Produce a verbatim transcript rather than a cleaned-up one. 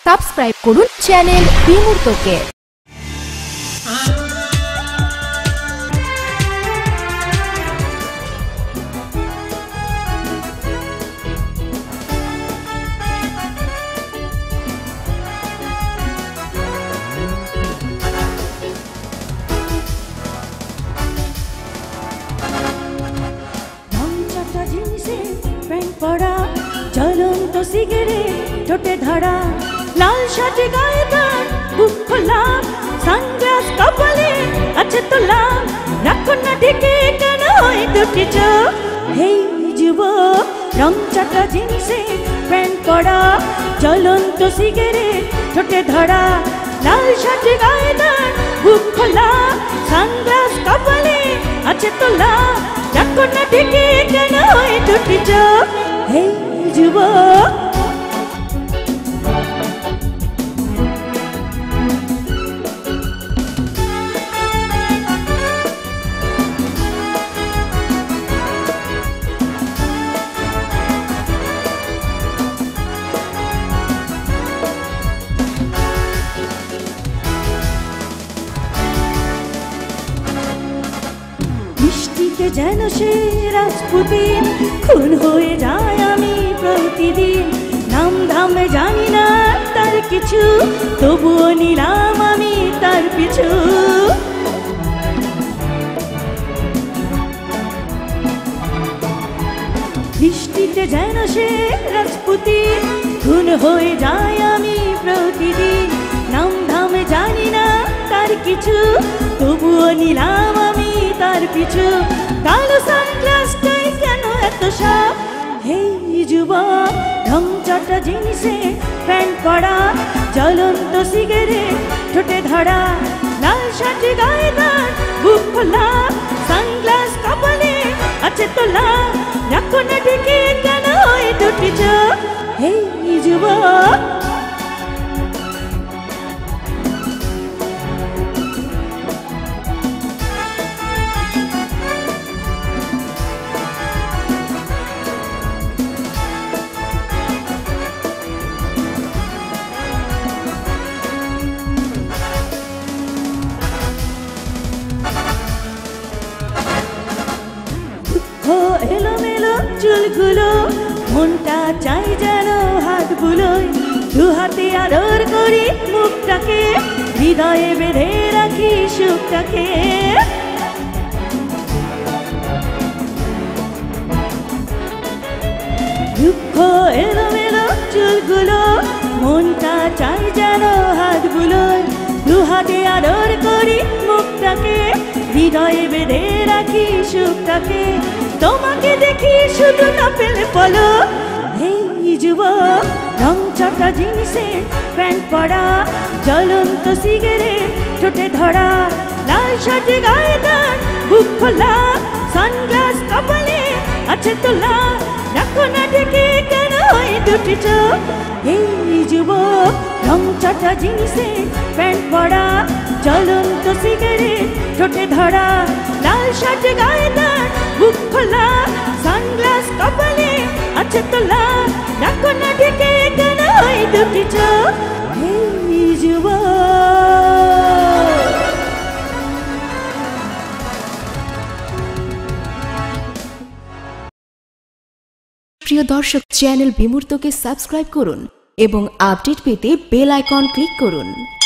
Subscribe করুন channel বিমূর্তকে। জ্বলন্ত cigarette ঠোঁটে ধরা, লাল শার্টে গায়ে তার বুক খোলা, সানগ্লাস কপালে আছে তোলা, রাখো না ঢেকে কেন ওই দুটি চোখ। হেই যুবক, রং চাটা জিন্সে প্যান্ট পরা, জ্বলন্ত সিগারেট ঠোঁটে ধরা, লাল শার্টে গায়ে তার বুক খোলা, সানগ্লাস কপালে আছে তোলা, রাখো না ঢেকে কেন ওই দুটি চোখ। হেই যুবক, বৃষ্টিতে যেন সে রাজপুতিন, খুন হয়ে যায় আমি প্রতিদিন, নাম ধামে জানি না তার কিছু, তবুও নিলাম আমি তার পিছু। বৃষ্টিতে যেন সে রাজপুতিন, খুন হয়ে যায় আমি প্রতিদিন, নাম ধামে জানি না তার কিছু, তবুও নিলাম আমি তার পিছু। কালো সানগ্লাসটাই কেন এত সাপ। হেই যুবক, রং চাটা জিন্সে প্যান্ট পরা, জ্বলন্ত সিগারেট ঠোঁটে ধরা, লাল শার্টে গায়ে তার বুক খোলা, সানগ্লাস কপালে আছে তোলা, রাখো না ঢেকে কেন ওই দুটি চোখ। হেই যুবক, এলোমেলো চুলগুলো, মনটা চাই যেন হাত বুলোয়, দু হাতে আদর করি মুখটাকে, হৃদয়ে বেঁধে রাখি সুখটাকে। দুঃখ এলোমেলো চুলগুলো, মনটা চাই যেন হাত বুলোয়, দু হাতে আদর করি মুখটাকে, হৃদয়ে বেঁধে রাখি সুখটাকে। তোমাকে দেখি শুধু না পেলে বলো। হেই যুবক, রং চাটা জিন্সে প্যান্ট পরা, জ্বলন্ত সিগারেট ঠোঁটে ধরা, লাল শার্টে গায়ে তার বুক খোলা, সানগ্লাস কপালে আছে তোলা, রাখো না ঢেকে কেন ওই দুটি চোখ। হেই যুবক, রং চাটা জিন্সে প্যান্ট পরা, জ্বলন্ত সিগারেট ঠোঁটে ধরা, লাল শার্টে গায়ে তার বুক খোলা, সানগ্লাস কপালে আছে তোলা, রাখো না ঢেকে কেন ওই দুটি চোখ। হেই যুবক, প্রিয় দর্শক, চ্যানেল বিমূর্তকে সাবস্ক্রাইব করুন এবং আপডেট পেতে বেল আইকন ক্লিক করুন।